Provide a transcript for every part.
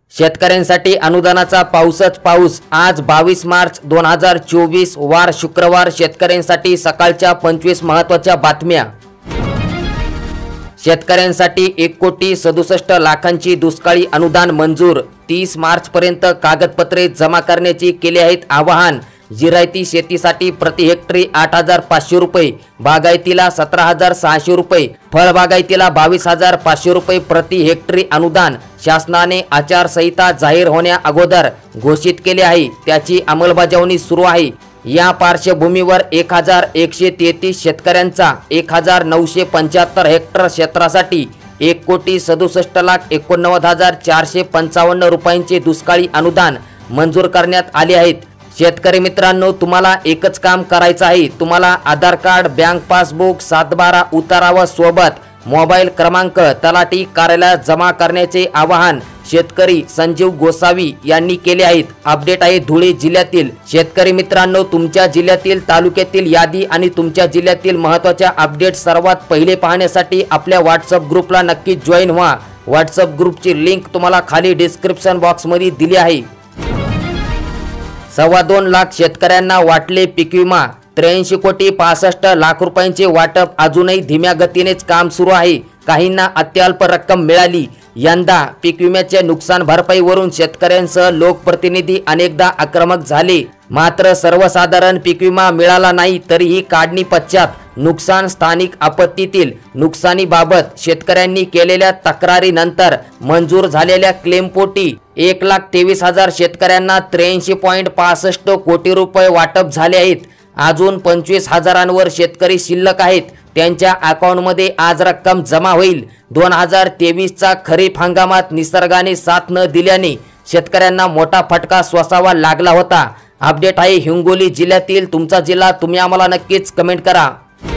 शेतकऱ्यांसाठी अनुदानाचा पाऊसच पाऊस। आज 22 मार्च 2024 वार शुक्रवार। शेतकऱ्यांसाठी सकाळच्या 25 महत्त्वाच्या बातम्या। शेतकऱ्यांसाठी 1,67,00,000ची दुष्काळी अनुदान मंजूर। 30 मार्च पर्यंत कागदपत्रे जमा करण्याची केले आहेत आवाहन। जिरायती शेतीसाठी प्रति हेक्टरी 8,500 रुपये, बागायतीला 17,600 रुपये, फळबागायतीला 22,500 रुपये प्रति हेक्टरी अनुदान शासनाने आचारसंहिता जाहीर होण्या अगोदर घोषित केले आहे। त्याची अंमलबजावणी सुरू आहे। या पार्श्वभूमीवर 1,133 शेतकऱ्यांचा 1,975 हेक्टर क्षेत्रासाठी 1,67,89,455 रुपयांचे दुष्काळी अनुदान मंजूर करण्यात आले आहेत। शेतकरी मित्रांनो, तुम्हाला एकच काम करायचं आहे। तुम्हाला आधार कार्ड, बँक पासबुक, 7/12 उतारा व सोबत मोबाईल क्रमांक तलाठी कार्यालयात जमा करण्याचे आवाहन शेतकरी संजीव गोसावी यांनी केले आहेत। अपडेट आहे धुळे जिल्ह्यातील। शेतकरी मित्रांनो, तुमच्या जिल्ह्यातील तालुक्यातील यादी आणि तुमच्या जिल्ह्यातील महत्त्वाच्या अपडेट सर्वात पहिले पाहण्यासाठी आपल्या व्हॉट्सअप ग्रुपला नक्की जॉईन व्हा। व्हॉट्सअप ग्रुपची लिंक तुम्हाला खाली डिस्क्रिप्शन बॉक्समध्ये दिली आहे। 2.25 लाख शेतकऱ्यांना वाटले पीक विमा। 83,65,00,000 रुपयांचे वाटप अजूनही धीम्या गतीनेच काम सुरू आहे। काहींना अत्यल्प रक्कम मिळाली। यंदा पीक विम्याच्या नुकसान भरपाईवरून शेतकऱ्यांसह लोकप्रतिनिधी अनेकदा आक्रमक झाले। मात्र सर्वसाधारण पीक विमा मिळाला नाही तरीही काढणी पश्चात नुकसान स्थानिक आपत्तीतील नुकसानीबाबत शेतकऱ्यांनी केलेल्या तक्रारीनंतर मंजूर झालेल्या क्लेमपोटी 1,23,000 शेतकऱ्यांना 83.65 कोटी रुपये वाटप झाले आहेत। अजून 25,000वर शेतकरी शिल्लक आहेत। त्यांच्या अकाउंटमध्ये आज रक्कम जमा होईल। 2023चा खरीप हंगामात निसर्गाने साथ न दिल्याने शेतकऱ्यांना मोठा फटका सोसावा लागला होता। अपडेट आहे हिंगोली जिल्ह्यातील। तुमचा जिल्हा तुम्ही आम्हाला नक्कीच कमेंट करा।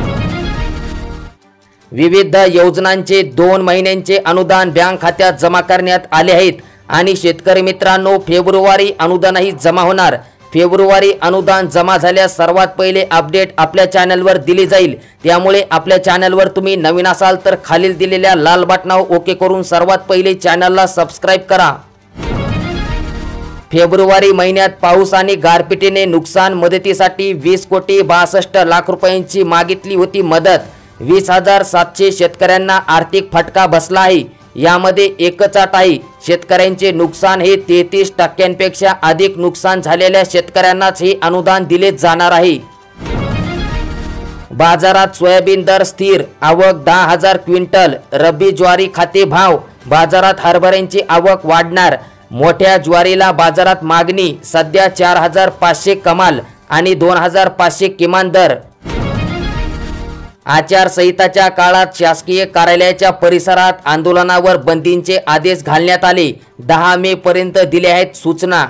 विविध योजनांचे 2 महिन्यांचे अनुदान बँक खात्यात जमा करण्यात आले आहेत आणि शेतकरी मित्रांनो, फेब्रुवारी अनुदानही जमा होणार। फेब्रुवारी अनुदान जमा झाल्यास सर्वात पहिले अपडेट आपल्या चॅनलवर दिली जाईल। त्यामुळे आपल्या चॅनलवर तुम्ही नवीन असाल तर खालील दिलेल्या लाल बटनावर ओके करून सर्वात पहिले चॅनलला सबस्क्राइब करा। फेब्रुवारी महिन्यात पाऊस आणि गारपिटीने नुकसान मदतीसाठी 20,62,00,000 रुपयांची मागितली होती मदत। 20,700 शेतकऱ्यांना आर्थिक फटका बसला आहे। यामध्ये एकच अट आहे, शेतकऱ्यांचे नुकसान हे 33% अधिक नुकसान झालेल्या शेतकऱ्यांनाच हे अनुदान दिले जाणार आहे। बाजारात सोयाबीन दर स्थिर, आवक 10,000 क्विंटल। रब्बी ज्वारी खाते भाव, बाजारात हरभऱ्यांची आवक वाढणार। मोठ्या ज्वारीला बाजारात मागणी, सध्या 4,500 कमाल आणि 2,500 किमान दर। आचारसंहिताच्या काळात शासकीय कार्यालयाच्या परिसरात आंदोलनावर बंदीचे आदेश घालण्यात आले। 10 मे पर्यंत दिल्या आहेत सूचना।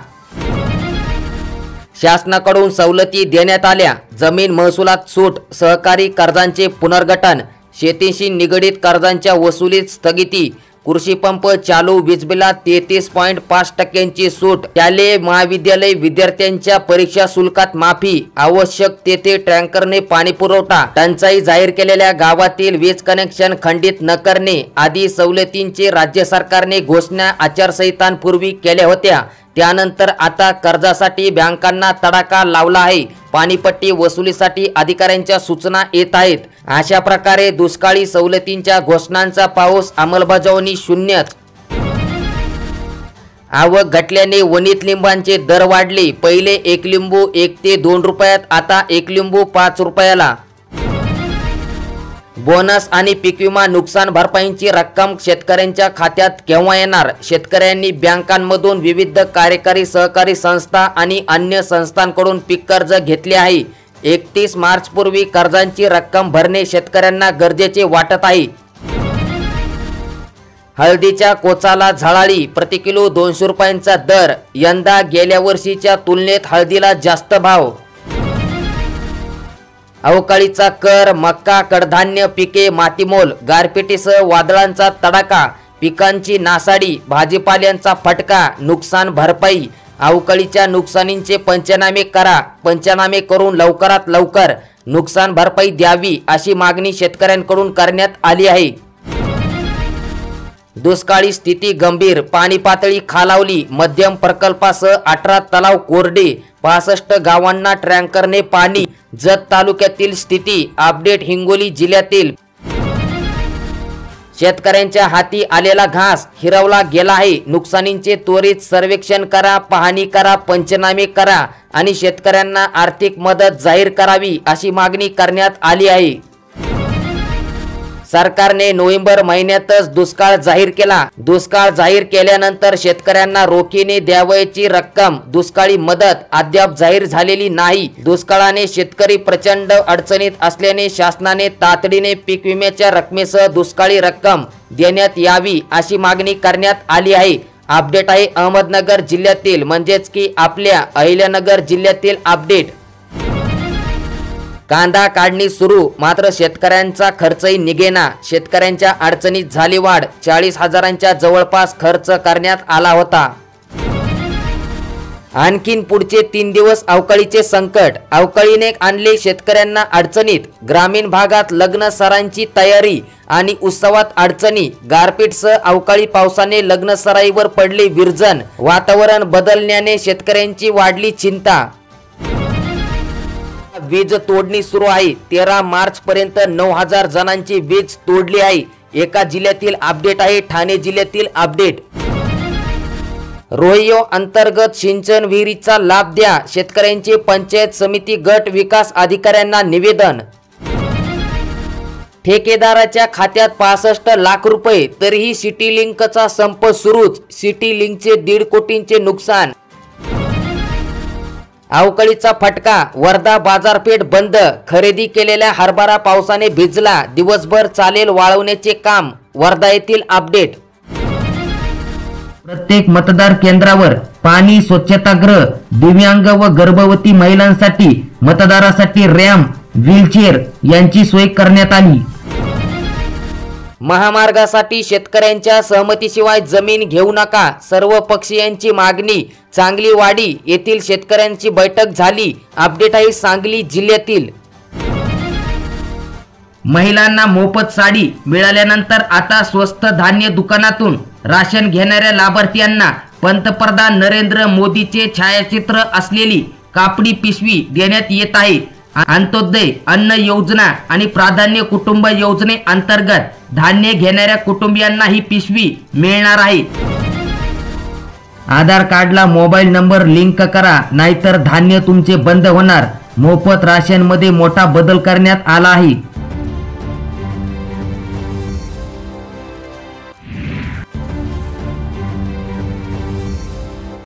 शासनाकडून सवलती देण्यात आल्या। जमीन महसुलात सूट, सहकारी कर्जांचे पुनर्गठन, शेतीशी निगडीत कर्जांच्या वसुलीत स्थगिती, कृषी पंप चालू वीज बिलात 33.5% सूट, शालेय महाविद्यालय विद्यार्थ्यांच्या परीक्षा शुल्कात माफी, आवश्यक तेथे टँकरने पाणी पुरवठा, टंचाई जाहीर केलेल्या गावातील वीज कनेक्शन खंडित न करणे आदी सवलतींचे राज्य सरकारने घोषणा आचारसंहितांपूर्वी केल्या होत्या। त्यानंतर आता कर्जासाठी बँकांना तडाखा लावला आहे। पाणीपट्टी वसुलीसाठी अधिकाऱ्यांच्या सूचना येत आहेत। अशा प्रकारे दुष्काळी सवलतींच्या घोषणांचा पाऊस अंमलबजावणी शून्यच। आवक घटल्याने वणीत लिंबांचे दर वाढले। पहिले 1 लिंबू 1 ते 2 रुपयात, आता 1 लिंबू 5 रुपयाला। बोनस आणि पीक विमा नुकसान भरपाईची रक्कम शेतकऱ्यांच्या खात्यात केव्हा येणार? शेतकऱ्यांनी बँकांमधून विविध कार्यकारी सहकारी संस्था आणि अन्य संस्थांकडून पीक कर्ज घेतले आहे। 31 मार्च पूर्वी कर्जांची रक्कम भरणे शेतकऱ्यांना गरजेचे वाटत आहे। हळदीच्या कोचाला झळाळी, प्रति किलो 200 रुपयांचा दर। यंदा गेल्या वर्षीच्या तुलनेत हळदीला जास्त भाव। अवकाळीचा कर, मक्का, कडधान्य पिके मातीमोल, गारपिटीसह वादळांचा तडाखा, पिकांची नासाडी, भाजीपाल्यांचा फटका, नुकसान भरपाई। अवकाळीच्या नुकसानींचे पंचनामे करा। पंचनामे करून लवकरात लवकर नुकसान भरपाई द्यावी अशी मागणी शेतकऱ्यांकडून करण्यात आली आहे। दुष्काळी स्थिती गंभीर, पाणी पातळी खालावली, मध्यम प्रकल्पासह 18 तलाव कोरडे, 65 गावांना टँकरने पाणी. जत तालुक्यातील स्थिती अपडेट. हिंगोली जिल्ह्यातील शेतकऱ्यांच्या हाती आलेला घास हिरावला गेला आहे. नुकसानींचे त्वरित सर्वेक्षण करा, पाहणी करा, पंचनामे करा आणि शेतकऱ्यांना आर्थिक मदत जाहीर करावी अशी मागणी करण्यात आली आहे. सरकारने नोव्हेंबर महिन्यातच दुष्काळ जाहीर केला. दुष्काळ जाहीर केल्यानंतर शेतकऱ्यांना रोखीने द्यावयाची रक्कम, दुष्काळी मदत अद्याप जाहीर झालेली नाही. दुष्काळाने शेतकरी प्रचंड अडचणीत असल्याने शासनाने तातडीने पीक विम्याच्या रकमेसह दुष्काळी रक्कम देण्यात यावी अशी मागणी करण्यात आली आहे. अपडेट आहे अहमदनगर जिल्ह्यातील, म्हणजेच की आपल्या अहिल्यानगर जिल्ह्यातील अपडेट. कांदा काढणी सुरू, मात्र शेतकऱ्यांचा खर्चही निघेना. शेतकऱ्यांच्या अडचणीत झाली वाढ. 40,000च्या जवळपास खर्च करण्यात आला होता. आणखीन पुढचे 3 दिवस अवकाळीचे संकट. अवकाळीने आणले शेतकऱ्यांना अडचणीत. ग्रामीण भागात लग्न सरांची तयारी आणि उत्सवात अडचणी. गारपीटसह अवकाळी पावसाने लग्न सराईवर पडले विरजण. वातावरण बदलण्याने शेतकऱ्यांची वाढली चिंता. वीज तोडणी सुरू आहे. 13 मार्च पर्यंत 9,000 जणांची वीज तोडली आहे. एका जिल्ह्यातील अपडेट आहे, ठाणे जिल्ह्यातील अपडेट. रोहियो अंतर्गत सिंचन विहिरीचा लाभ द्या, शेतकऱ्यांचे पंचायत समिती गट विकास अधिकाऱ्यांना निवेदन. ठेकेदाराच्या खात्यात 65 लाख रुपये, तरीही सिटी लिंकचा संप सुरूच. सिटी लिंकचे 1.5 कोटींचे नुकसान. अवकाळीचा फटका, वर्धा बाजारपेठ बंद. खरेदी केलेल्या हरभरा पावसाने भिजला. दिवसभर चालेल वाळवण्याचे काम. वर्धा येथील अपडेट. प्रत्येक मतदार केंद्रावर पाणी, स्वच्छतागृह, दिव्यांग व गर्भवती महिलांसाठी मतदारासाठी रॅम्प, व्हीलचेअर यांची सोय करण्यात आली. महामार्गासाठी शेतकऱ्यांच्या सहमतीशिवाय जमीन घेऊ नका, सर्व पक्षीयांची मागणी. चांगलीवाडी येथील शेतकऱ्यांची बैठक झाली. अपडेट आहे सांगली जिल्ह्यातील. महिलांना मोफत साडी मिळाल्यानंतर आता स्वस्त धान्य दुकानातून राशन घेणाऱ्या लाभार्थ्यांना पंतप्रधान नरेंद्र मोदीचे छायाचित्र असलेली कापडी पिशवी देण्यात येत आहे. अंत्योदय अन्न योजना आणि प्राधान्य कुटुंब योजने अंतर्गत धान्य घेणाऱ्या कुटुंबियांना ही पिशवी मिळणार आहे. आधार कार्डला मोबाईल नंबर लिंक करा, नाहीतर धान्य तुमचे बंद होणार. मोफत राशन मध्ये मोठा बदल करण्यात आला आहे.